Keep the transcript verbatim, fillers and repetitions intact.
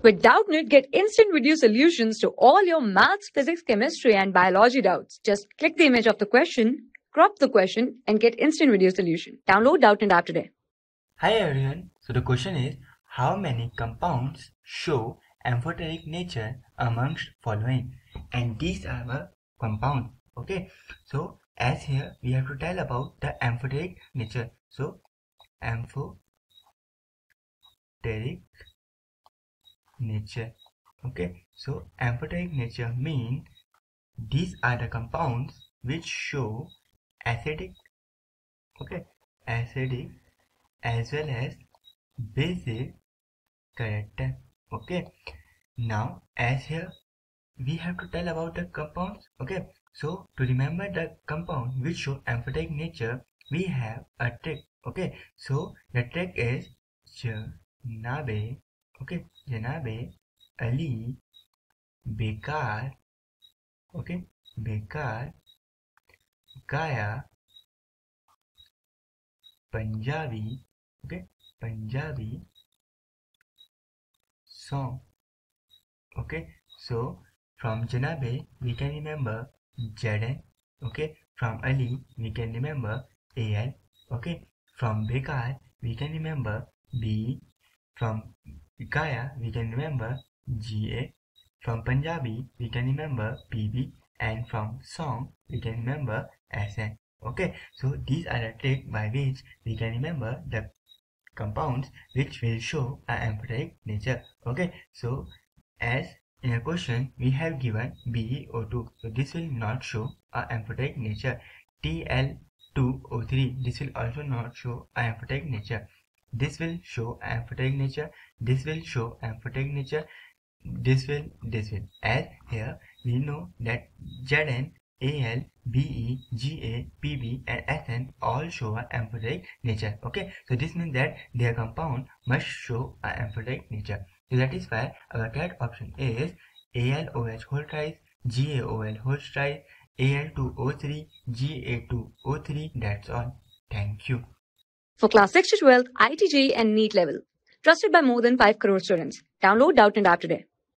With Doubtnut, get instant video solutions to all your maths, physics, chemistry, and biology doubts. Just click the image of the question, crop the question, and get instant video solution. Download Doubtnut app today. Hi everyone. So the question is, how many compounds show amphoteric nature amongst following? And these are the compounds. Okay. So as here we have to tell about the amphoteric nature. So amphoteric nature. Okay. So amphoteric nature mean these are the compounds which show acidic, okay, acidic as well as basic character. Okay, now as here we have to tell about the compounds. Okay, so to remember the compound which show amphoteric nature, we have a trick. Okay, so the trick is Janabe, okay, Janabe, Ali, Bekar, okay, Bekar, Gaya, Punjabi, okay, Punjabi, song. Okay, so from Janabe we can remember Jaden. Okay, from Ali we can remember A L. Okay, from Bekar we can remember B. From Gaya we can remember G A. From Punjabi we can remember P B, and from song we can remember S N. Okay, so these are the tricks by which we can remember the compounds which will show a amphoteric nature. Okay, so as in a question we have given B e O two, so this will not show a amphoteric nature. T L two O three, this will also not show a amphoteric nature. This will show amphoteric nature. This will show amphoteric nature. This will, this will. As here we know that Z N, A L, B E, G A, P B and S N all show an amphoteric nature. Okay, so this means that their compound must show an amphoteric nature. So that is why our correct option is A L O H whole thrice, G A O L whole thrice, A L two O three, G A two O three. That's all. Thank you. For class six to twelve, I I T J E E and NEET level. Trusted by more than five crore students. Download Doubtnut app today.